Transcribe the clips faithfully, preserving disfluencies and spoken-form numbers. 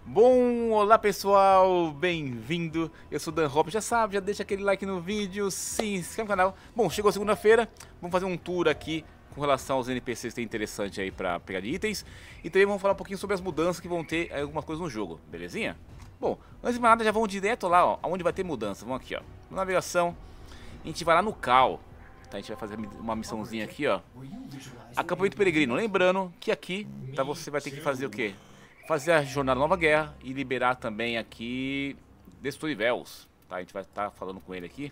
Bom, olá pessoal, bem-vindo, eu sou o Dan Hop, já sabe, já deixa aquele like no vídeo, se inscreve no canal. Bom, chegou segunda-feira, vamos fazer um tour aqui com relação aos N P Cs que tem interessante aí pra pegar de itens. E também vamos falar um pouquinho sobre as mudanças que vão ter algumas coisas no jogo, belezinha? Bom, antes de mais nada já vamos direto lá, ó, onde vai ter mudança, vamos aqui ó, na navegação, a gente vai lá no Cal, tá? A gente vai fazer uma missãozinha aqui ó, acampamento peregrino, lembrando que aqui, tá, você vai ter que fazer o quê? Fazer a jornada Nova Guerra e liberar também aqui Destruivels, tá? A gente vai estar falando com ele aqui.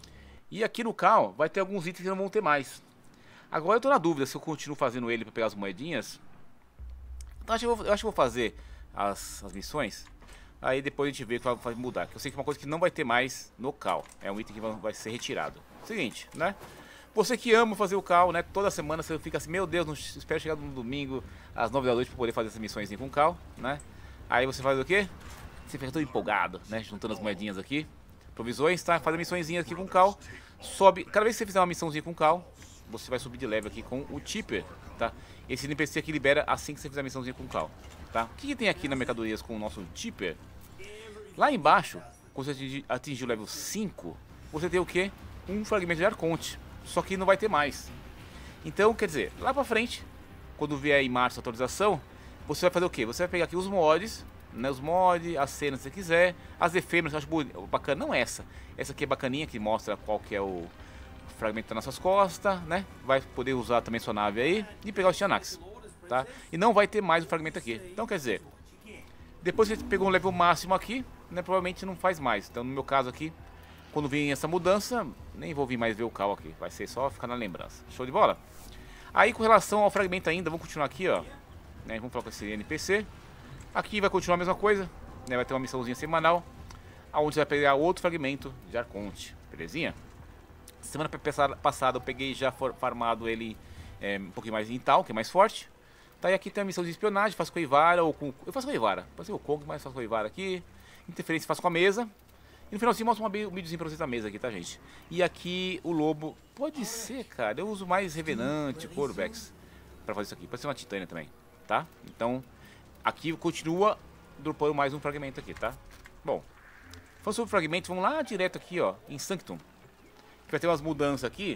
E aqui no Cal vai ter alguns itens que não vão ter mais. Agora eu tô na dúvida se eu continuo fazendo ele para pegar as moedinhas. Então acho que eu, vou, eu acho que vou fazer as, as missões. Aí depois a gente vê o que vai mudar. Que eu sei que é uma coisa que não vai ter mais no Cal. É um item que vai, vai ser retirado. Seguinte, né? Você que ama fazer o Cal, né? Toda semana você fica assim, meu Deus, não espero chegar no domingo às nove da noite para poder fazer essas missões com o Cal, né? Aí você faz o quê? Você fica todo empolgado, né? Juntando as moedinhas aqui, provisões, tá? Faz a missõezinha aqui com o Cal, sobe. Cada vez que você fizer uma missãozinha com o Cal, você vai subir de level aqui com o Tipper, tá? Esse N P C aqui libera assim que você fizer a missãozinha com o Cal, tá? O que, que tem aqui na mercadorias com o nosso Tipper? Lá embaixo, quando você atingir, atingir o level cinco, você tem o quê? Um fragmento de Arconte. Só que não vai ter mais. Então, quer dizer, lá pra frente, quando vier em março a atualização, você vai fazer o quê? Você vai pegar aqui os mods, né? Os mods, as cenas se você quiser, as efêmeras que eu acho bacana, não essa. Essa aqui é bacaninha, que mostra qual que é o fragmento das nossas costas, né? Vai poder usar também sua nave aí e pegar os Tianax, tá? E não vai ter mais o fragmento aqui. Então, quer dizer, depois que você pegou um level máximo aqui, né? Provavelmente não faz mais. Então, no meu caso aqui, quando vir essa mudança, nem vou vir mais ver o Cal aqui. Vai ser só ficar na lembrança. Show de bola? Aí com relação ao fragmento ainda, vamos continuar aqui, ó. Né, vamos falar com esse N P C. Aqui vai continuar a mesma coisa. Né, vai ter uma missãozinha semanal, onde você vai pegar outro fragmento de Arconte. Belezinha? Semana passada eu peguei já farmado ele é, um pouquinho mais em tal, que é mais forte. Tá, e aqui tem a missão de espionagem, faço com a Ivara ou com... Eu faço com a Ivara. Pode ser o Kong, mas faço com a Ivara aqui. Interferência faço com a mesa. E no finalzinho mostra um videozinho pra vocês da mesa aqui, tá, gente? E aqui o lobo, pode ser, cara, eu uso mais Revenante, Corvex pra fazer isso aqui. Pode ser uma Titânia também, tá? Então, aqui continua dropando mais um fragmento aqui, tá? Bom, falando sobre o fragmento, vamos lá direto aqui, ó, em Sanctum. Que vai ter umas mudanças aqui.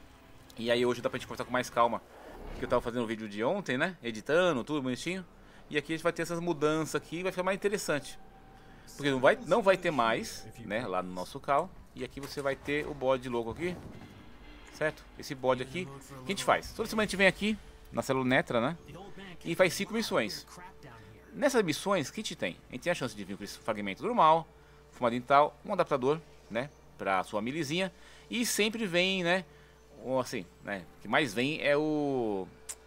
E aí hoje dá pra gente conversar com mais calma. Porque eu tava fazendo o vídeo de ontem, né? Editando, tudo bonitinho. E aqui a gente vai ter essas mudanças aqui e vai ficar mais interessante. Porque não vai, não vai ter mais, né, lá no nosso Cal. E aqui você vai ter o bode louco aqui, certo? Esse bode aqui, o que a gente faz? Toda semana a gente vem aqui, na célula Netra, né? E faz cinco missões. Nessas missões, o que a gente tem? A gente tem a chance de vir com esse fragmento normal, fumado dental, um adaptador, né? Pra sua milizinha. E sempre vem, né? Assim, né? O que mais vem é o...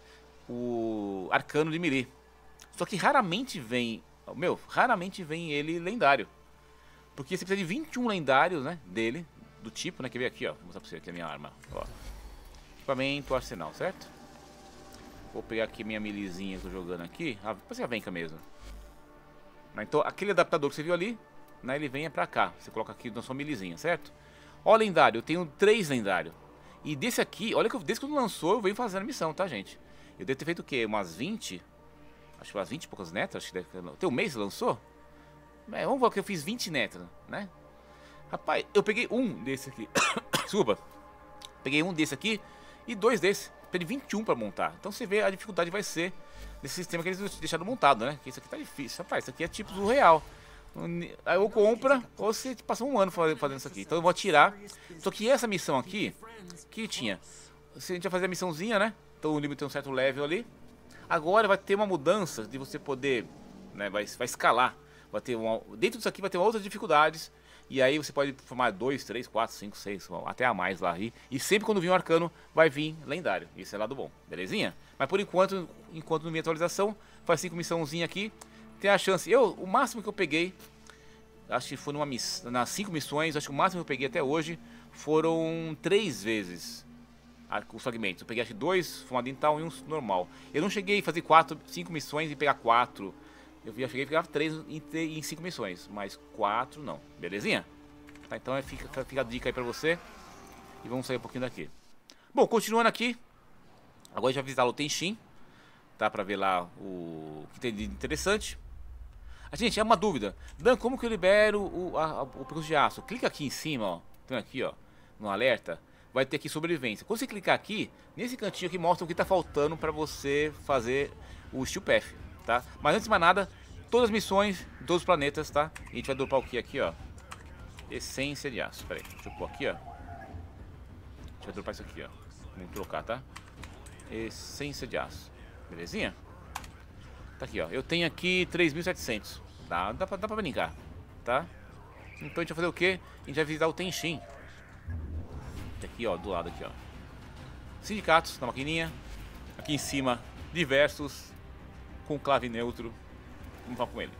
O arcano de melee. Só que raramente vem... Meu, raramente vem ele lendário. Porque você precisa de vinte e um lendários, né? Dele, do tipo, né? Quer ver aqui, ó. Vou mostrar pra você aqui a minha arma. Ó. Equipamento, arsenal, certo? Vou pegar aqui minha milizinha que eu tô jogando aqui. Ah, parece a venca mesmo. Então, aquele adaptador que você viu ali, né? Ele vem pra cá. Você coloca aqui na sua milizinha, certo? Ó, lendário, eu tenho três lendários. E desse aqui, olha que eu, desde que lançou, eu venho fazendo a missão, tá, gente? Eu devo ter feito o quê? Umas vinte? Acho que umas vinte e poucas netras, acho que deve... Tem um mês que lançou? É, vamos ver que eu fiz vinte netras, né? Rapaz, eu peguei um desse aqui. Desculpa. Peguei um desse aqui e dois desse. Peguei vinte e um pra montar. Então você vê a dificuldade vai ser desse sistema que eles deixaram montado, né? Que isso aqui tá difícil. Rapaz, isso aqui é tipo surreal. Aí ou compra, ou você passa um ano fazendo isso aqui. Então eu vou atirar. Só que essa missão aqui, que tinha? A gente vai fazer a missãozinha, né? Então o nível tem um certo level ali. Agora vai ter uma mudança de você poder, né, vai, vai escalar, vai ter uma, dentro disso aqui vai ter outras dificuldades, e aí você pode formar dois, três, quatro, cinco, seis, até a mais lá, e, e sempre quando vir um arcano vai vir lendário, isso é lado bom, belezinha? Mas por enquanto, enquanto não vir atualização, faz cinco missãozinha aqui, tem a chance, eu, o máximo que eu peguei, acho que foi numa miss, nas cinco missões, acho que o máximo que eu peguei até hoje foram três vezes os fragmentos. Eu peguei acho que dois fumado dental e um normal. Eu não cheguei a fazer quatro, cinco missões e pegar quatro. Eu já cheguei a pegar três em, em cinco missões, mas quatro não. Belezinha? Tá, então é, fica, fica a dica aí pra você. E vamos sair um pouquinho daqui. Bom, continuando aqui. Agora já visitar o Tenshin. Tá, pra ver lá o que tem de interessante. Gente, é uma dúvida. Dan, como que eu libero o, a, o percurso de aço? Clica aqui em cima, ó. Tem aqui, ó. No alerta. Vai ter aqui sobrevivência. Quando você clicar aqui, nesse cantinho aqui mostra o que tá faltando pra você fazer o Steel Path, tá? Mas antes de mais nada, todas as missões, todos os planetas, tá? E a gente vai dropar o que aqui, ó? Essência de aço. Pera aí, deixa eu pôr aqui, ó. A gente vai dropar isso aqui, ó. Vamos trocar, tá? Essência de aço. Belezinha? Tá aqui, ó. Eu tenho aqui três mil e setecentos. Dá, dá, pra, dá pra brincar, tá? Então a gente vai fazer o quê? A gente vai visitar o Tenshin. Tá aqui, ó, do lado aqui, ó. Sindicatos na maquininha. Aqui em cima, diversos. Com clave neutro. Vamos falar com ele.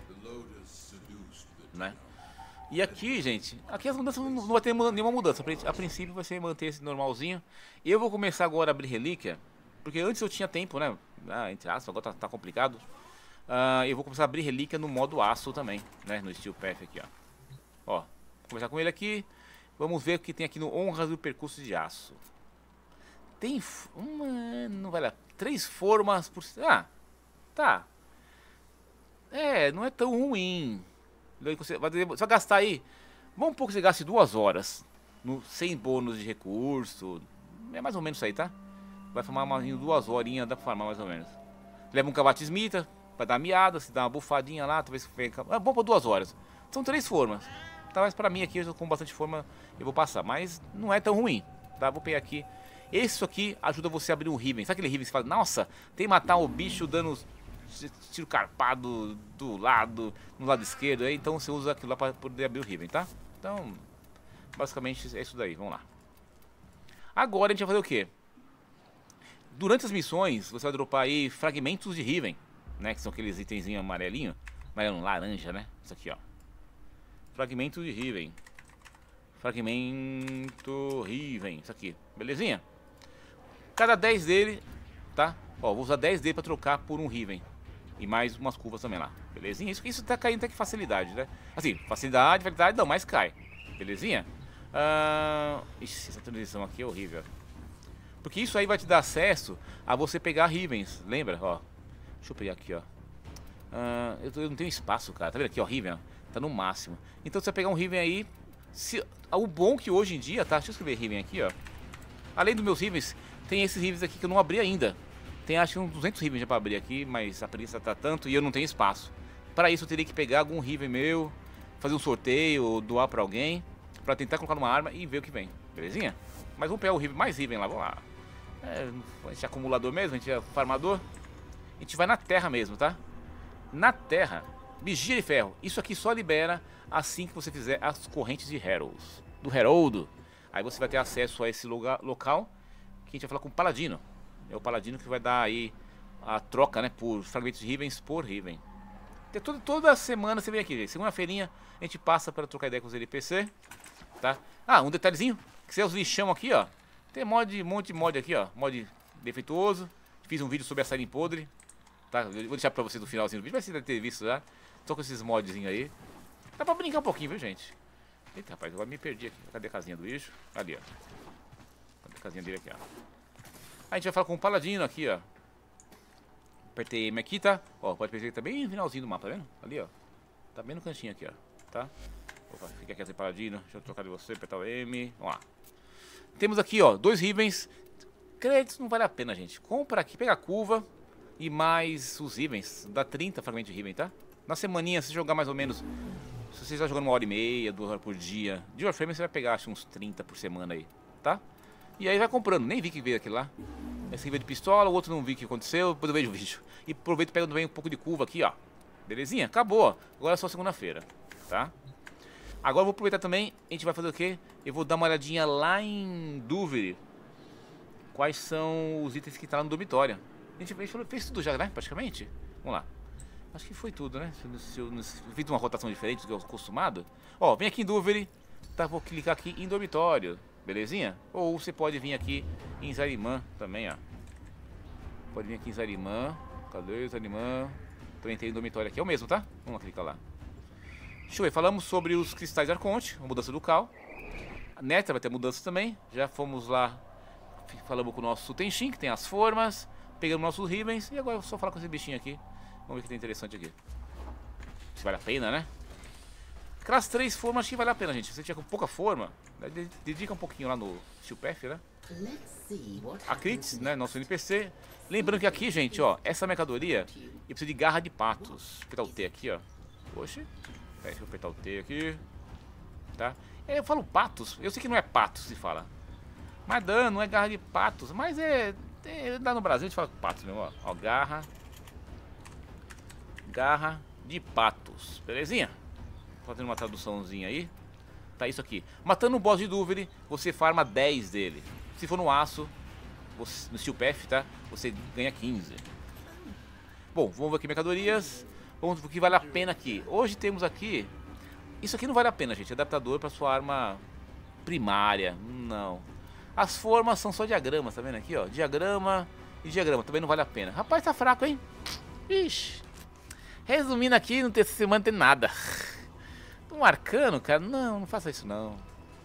Né? E aqui, gente, aqui as mudanças não vai ter nenhuma mudança. A princípio vai ser manter esse normalzinho. Eu vou começar agora a abrir relíquia. Porque antes eu tinha tempo, né? Ah, entre aspas, agora tá, tá complicado. Uh, eu vou começar a abrir relíquia no modo aço também, né? No Steel Path aqui, ó. Ó, vou começar com ele aqui. Vamos ver o que tem aqui no Honras do Percurso de Aço. Tem uma... não vai lá. Três formas por... Ah, tá. É, não é tão ruim. Você vai, você vai gastar aí... Vamos supor que você gaste duas horas. No, sem bônus de recurso. É mais ou menos isso aí, tá? Vai farmar mais duas horinhas, dá pra farmar mais ou menos. Leva um cavatismita, vai dar miada, se dá uma bufadinha lá, talvez fique... É bom pra duas horas. São três formas. Tá, mas pra mim aqui, eu tô com bastante forma, eu vou passar. Mas não é tão ruim, tá? Vou pegar aqui. Isso aqui ajuda você a abrir um Riven. Sabe aquele Riven que você fala, nossa, tem que matar o bicho dando tiro carpado do lado, no lado esquerdo. Aí, então você usa aquilo lá pra poder abrir o Riven, tá? Então, basicamente é isso daí, vamos lá. Agora a gente vai fazer o quê? Durante as missões, você vai dropar aí fragmentos de Riven, né? Que são aqueles itenzinhos amarelinho, amarelo laranja, né? Isso aqui, ó. Fragmento de Riven. Fragmento Riven. Isso aqui, belezinha? Cada dez dele, tá? Ó, vou usar dez dele pra trocar por um Riven. E mais umas curvas também lá, belezinha? Isso, isso tá caindo até que facilidade, né? Assim, facilidade, facilidade não, mas cai. Belezinha? Uh... Ixi, essa transição aqui é horrível. Porque isso aí vai te dar acesso a você pegar Rivens, lembra? Ó, deixa eu pegar aqui, ó. Uh, eu, tô, eu não tenho espaço, cara. Tá vendo aqui, ó, Riven? Tá no máximo. Então você vai pegar um Riven aí. Se, o bom que hoje em dia, tá? Deixa eu escrever Riven aqui, ó. Além dos meus Rivens, tem esses Rivens aqui que eu não abri ainda. Tem acho que uns duzentos Rivens já pra abrir aqui, mas a preguiça tá tanto e eu não tenho espaço. Para isso eu teria que pegar algum Riven meu, fazer um sorteio ou doar pra alguém, pra tentar colocar numa arma e ver o que vem. Belezinha? Mas vamos pegar o Riven, mais Riven lá, vamos lá. É, a gente é acumulador mesmo, a gente é farmador. A gente vai na terra mesmo, tá? Na terra, vigia de ferro. Isso aqui só libera assim que você fizer as correntes de Heralds. Do Heraldo. Aí você vai ter acesso a esse lugar, local que a gente vai falar com o Paladino. É o Paladino que vai dar aí a troca, né? Por fragmentos de Rivens por Riven. Toda, toda semana você vem aqui, segunda-feirinha a gente passa para trocar ideia com os N P C, tá? Ah, um detalhezinho, que você os lixão aqui, ó. Tem mod, um monte de mod aqui, ó. Mod defeituoso. Fiz um vídeo sobre a Siren podre, tá? Eu vou deixar pra vocês no finalzinho do vídeo, mas você deve ter visto já. Tô com esses modzinhos aí. Dá pra brincar um pouquinho, viu, gente? Eita, rapaz, agora me perdi aqui. Cadê a casinha do bicho? Ali, ó. Cadê a casinha dele aqui, ó? Aí a gente vai falar com o Paladino aqui, ó. Apertei M aqui, tá? Ó, pode perceber que tá bem no finalzinho do mapa, tá vendo? Ali, ó. Tá bem no cantinho aqui, ó. Tá? Opa, fica aqui assim, Paladino. Deixa eu trocar de você, apertar o M. Vamos lá. Temos aqui, ó, dois Rivens. Créditos não vale a pena, gente. Compra aqui, pega a curva e mais os Rivens. Dá trinta fragmentos de Riven, tá? Na semaninha, se jogar mais ou menos... Se você está jogando uma hora e meia, duas horas por dia, de Warframe você vai pegar, acho, uns trinta por semana aí, tá? E aí vai comprando. Nem vi que veio aquele lá. Esse veio de pistola, o outro não vi o que aconteceu, depois eu vejo o vídeo. E aproveito e pego também um pouco de curva aqui, ó. Belezinha? Acabou. Agora é só segunda-feira, tá? Agora eu vou aproveitar também, a gente vai fazer o quê? Eu vou dar uma olhadinha lá em Duvir. Quais são os itens que tá lá no dormitório. A gente fez, fez tudo já, né? Praticamente. Vamos lá. Acho que foi tudo, né? Se eu, se eu, se eu fiz uma rotação diferente do que eu acostumado. Ó, vem aqui em Duvir. Tá, vou clicar aqui em dormitório. Belezinha? Ou você pode vir aqui em Zarimã também, ó. Pode vir aqui em Zarimã. Cadê Zarimã? Também tem um dormitório aqui. É o mesmo, tá? Vamos lá, clicar lá. Deixa eu ver. Falamos sobre os cristais de Arconte. A mudança do Cal. A Netra vai ter mudança também. Já fomos lá. Falamos com o nosso Tenshin, que tem as formas. Pegamos nossos Rivens. E agora é só falar com esse bichinho aqui. Vamos ver o que tem interessante aqui. se vale a pena, né? Aquelas três formas acho que vale a pena, gente. Se você tiver com pouca forma, dedica um pouquinho lá no Steel Path, né? A Crits, né? Nosso N P C. Lembrando que aqui, gente, ó, essa mercadoria, eu preciso de garra de patos. Vou apertar o T aqui, ó. Oxe. Deixa eu apertar o T aqui. Tá? É, eu falo patos. Eu sei que não é patos se fala. Mas dano, não é garra de patos. Mas é... é lá no Brasil a gente fala patos mesmo, ó. Ó, garra. Garra de patos. Belezinha? Fazendo uma traduçãozinha aí. Tá isso aqui. Matando um boss de Duvere, você farma dez dele. Se for no aço, você, no Steel Path, tá? Você ganha quinze. Bom, vamos ver aqui mercadorias. Vamos ver o que vale a pena aqui. Hoje temos aqui... Isso aqui não vale a pena, gente. Adaptador para sua arma primária. Não. As formas são só diagramas, tá vendo aqui, ó? Diagrama e diagrama. Também não vale a pena. Rapaz, tá fraco, hein? Ixi. Resumindo aqui, não tem semana não tem nada. Um arcano, cara? Não, não faça isso, não.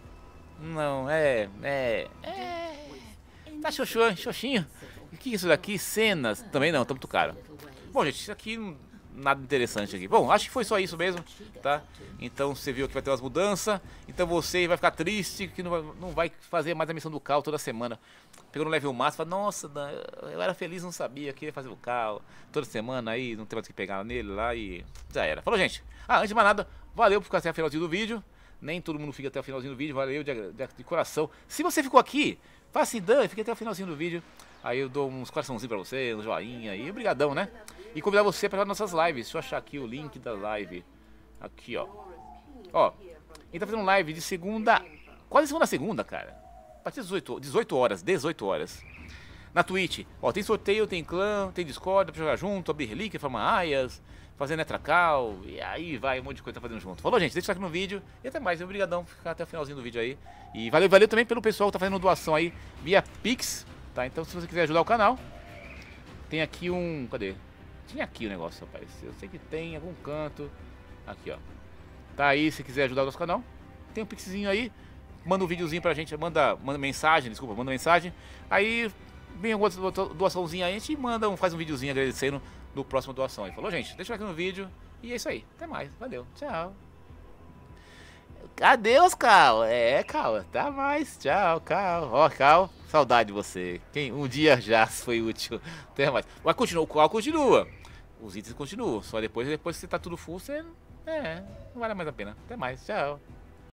Não, é... É... É... Tá xoxô, hein? Xoxinho. O que é isso daqui? Cenas? Também não, tá muito caro. Bom, gente, isso aqui... Nada interessante aqui. Bom, acho que foi só isso mesmo, tá? Então você viu que vai ter umas mudanças. Então você vai ficar triste que não vai, não vai fazer mais a missão do Cal toda semana. Pegou no level máximo, fala, nossa, eu era feliz, não sabia que ia fazer o Cal toda semana aí, não tem mais o que pegar nele lá e já era. Falou, gente. Ah, antes de mais nada, valeu por ficar até o finalzinho do vídeo. Nem todo mundo fica até o finalzinho do vídeo, valeu de, de, de coração. Se você ficou aqui, faça dan, fique até o finalzinho do vídeo. Aí eu dou uns coraçãozinhos pra você, um joinha aí, obrigadão, né? E convidar você para nossas lives. Deixa eu achar aqui o link da live. Aqui, ó. Ó, a gente tá fazendo live de segunda... Quase segunda a segunda, cara. A partir das dezoito horas, dezoito horas. Na Twitch. Ó, tem sorteio, tem clã, tem Discord, dá pra jogar junto, abrir relíquia, formar aias, fazer netracal. E aí vai um monte de coisa tá fazendo junto. Falou, gente? Deixa aqui no vídeo. E até mais. Obrigadão por ficar até o finalzinho do vídeo aí. E valeu, valeu também pelo pessoal que tá fazendo doação aí via Pix. Tá? Então se você quiser ajudar o canal, tem aqui um... Cadê? Tinha aqui o negócio, rapaz. Eu sei que tem em algum canto. Aqui, ó. Tá aí, se quiser ajudar o nosso canal. Tem um pixzinho aí. Manda um videozinho pra gente. Manda, manda mensagem, desculpa, manda mensagem. Aí vem alguma doaçãozinha aí. A gente manda, um, faz um videozinho agradecendo no próximo doação aí. Falou, gente? Deixa aqui no vídeo. E é isso aí. Até mais. Valeu. Tchau. Adeus, Cal. É, Cal. Até mais. Tchau, Cal. Ó, Cal. Saudade de você. Quem um dia já foi útil. Até mais. Mas continua, o Cal continua. Os itens continuam. Só depois, depois que você tá tudo full, você... É, não vale mais a pena. Até mais. Tchau.